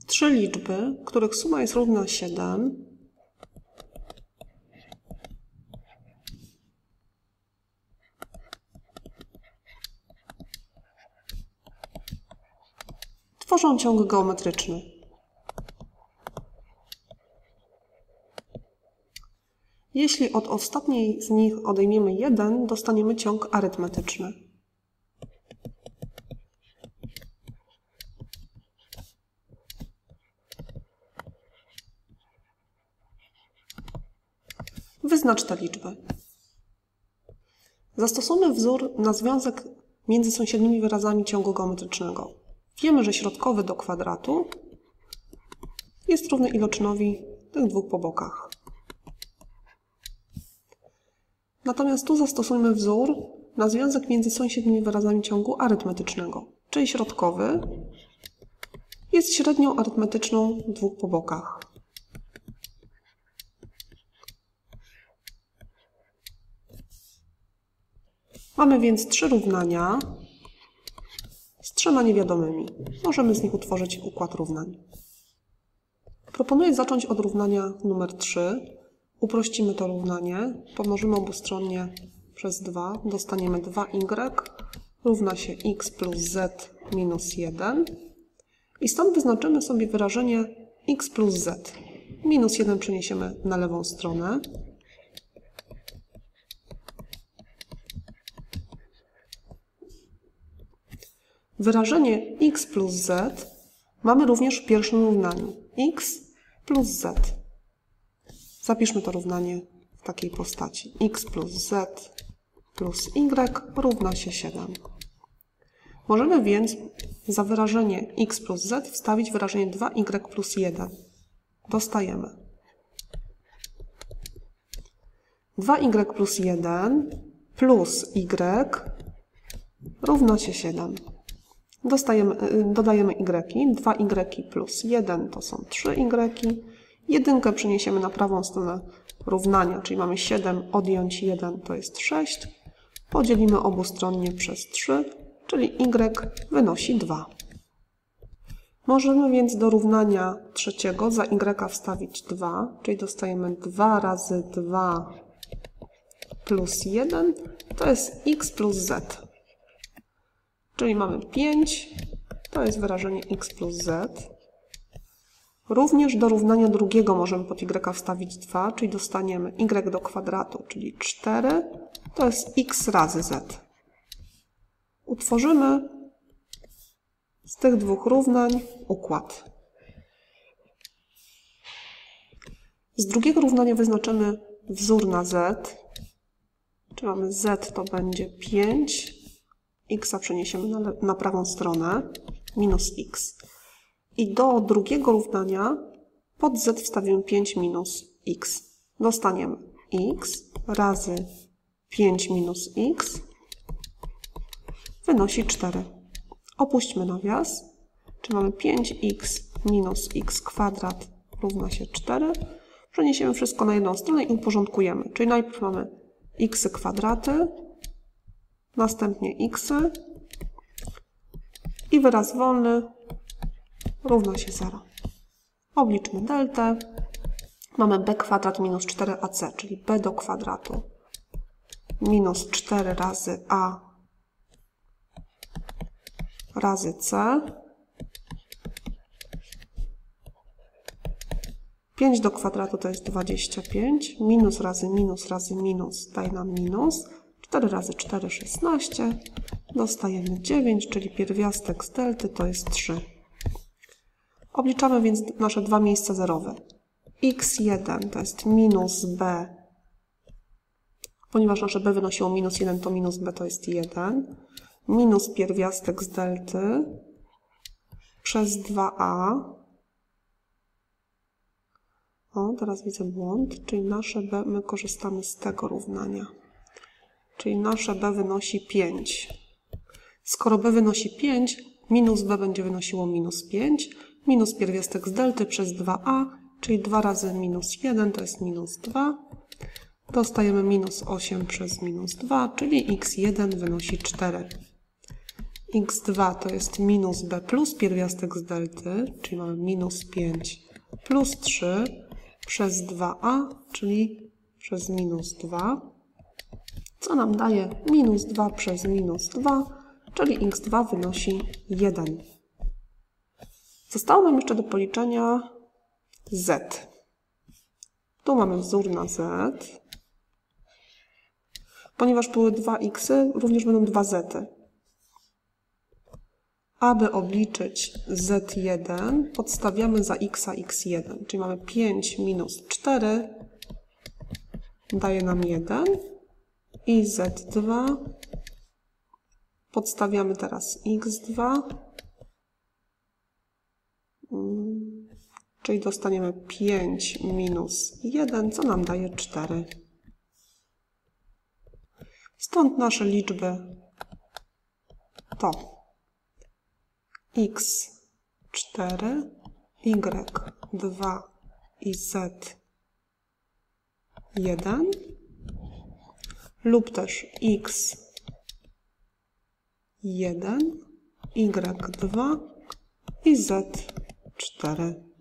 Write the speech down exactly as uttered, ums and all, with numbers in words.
trzy liczby, których suma jest równa siedem, tworzą ciąg geometryczny. Jeśli od ostatniej z nich odejmiemy jeden, dostaniemy ciąg arytmetyczny. Wyznacz te liczby. Zastosujmy wzór na związek między sąsiednimi wyrazami ciągu geometrycznego. Wiemy, że środkowy do kwadratu jest równy iloczynowi tych dwóch po bokach. Natomiast tu zastosujmy wzór na związek między sąsiednimi wyrazami ciągu arytmetycznego, czyli środkowy jest średnią arytmetyczną dwóch po bokach. Mamy więc trzy równania z trzema niewiadomymi. Możemy z nich utworzyć układ równań. Proponuję zacząć od równania numer trzy. Uprościmy to równanie, pomnożymy obustronnie przez dwa, dostaniemy dwa y równa się x plus z minus jeden i stąd wyznaczymy sobie wyrażenie x plus z. Minus jeden przeniesiemy na lewą stronę. Wyrażenie x plus z mamy również w pierwszym równaniu. X plus z. Zapiszmy to równanie w takiej postaci. X plus z plus y równa się siedem. Możemy więc za wyrażenie x plus z wstawić wyrażenie dwa y plus jeden. Dostajemy dwa y plus jeden plus y równa się siedem. Dostajemy, dodajemy y. dwa y plus jeden to są trzy y. Jedynkę przeniesiemy na prawą stronę równania, czyli mamy siedem odjąć jeden to jest sześć. Podzielimy obustronnie przez trzy, czyli y wynosi dwa. Możemy więc do równania trzeciego za y wstawić dwa, czyli dostajemy dwa razy dwa plus jeden to jest x plus z. Czyli mamy pięć, to jest wyrażenie x plus z. Również do równania drugiego możemy pod y wstawić dwa, czyli dostaniemy y do kwadratu, czyli cztery, to jest x razy z. Utworzymy z tych dwóch równań układ. Z drugiego równania wyznaczymy wzór na z, czyli mamy z to będzie pięć, x przeniesiemy na, na prawą stronę, minus x. I do drugiego równania pod z wstawimy pięć minus x. Dostaniemy x razy pięć minus x wynosi cztery. Opuśćmy nawias, czyli mamy pięć x minus x kwadrat równa się cztery. Przeniesiemy wszystko na jedną stronę i uporządkujemy. Czyli najpierw mamy x kwadraty, następnie x i wyraz wolny równa się zero. Obliczmy deltę. Mamy b kwadrat minus cztery a c, czyli b do kwadratu minus cztery razy a razy c. pięć do kwadratu to jest dwadzieścia pięć. Minus razy minus razy minus daje nam minus. cztery razy cztery, szesnaście. Dostajemy dziewięć, czyli pierwiastek z delty to jest trzy. Obliczamy więc nasze dwa miejsca zerowe. x jeden to jest minus b. Ponieważ nasze b wynosiło minus jeden, to minus b to jest jeden. Minus pierwiastek z delty przez dwa a. O, teraz widzę błąd, czyli nasze b, my korzystamy z tego równania. Czyli nasze b wynosi pięć. Skoro b wynosi pięć, minus b będzie wynosiło minus pięć. Minus pierwiastek z delty przez dwa a, czyli dwa razy minus jeden to jest minus dwa. Dostajemy minus osiem przez minus dwa, czyli x jeden wynosi cztery. x dwa to jest minus b plus pierwiastek z delty, czyli mamy minus pięć plus trzy przez dwa a, czyli przez minus dwa, co nam daje minus dwa przez minus dwa, czyli x dwa wynosi jeden. Zostało nam jeszcze do policzenia z. Tu mamy wzór na z. Ponieważ były dwa x, również będą dwa zety. Aby obliczyć z jeden, podstawiamy za x x jeden, czyli mamy pięć minus cztery, daje nam jeden i z dwa, podstawiamy teraz x dwa, czyli dostaniemy pięć minus jeden, co nam daje cztery. Stąd nasze liczby to x cztery, y dwa i z jeden lub też x jeden, y dwa i z cztery.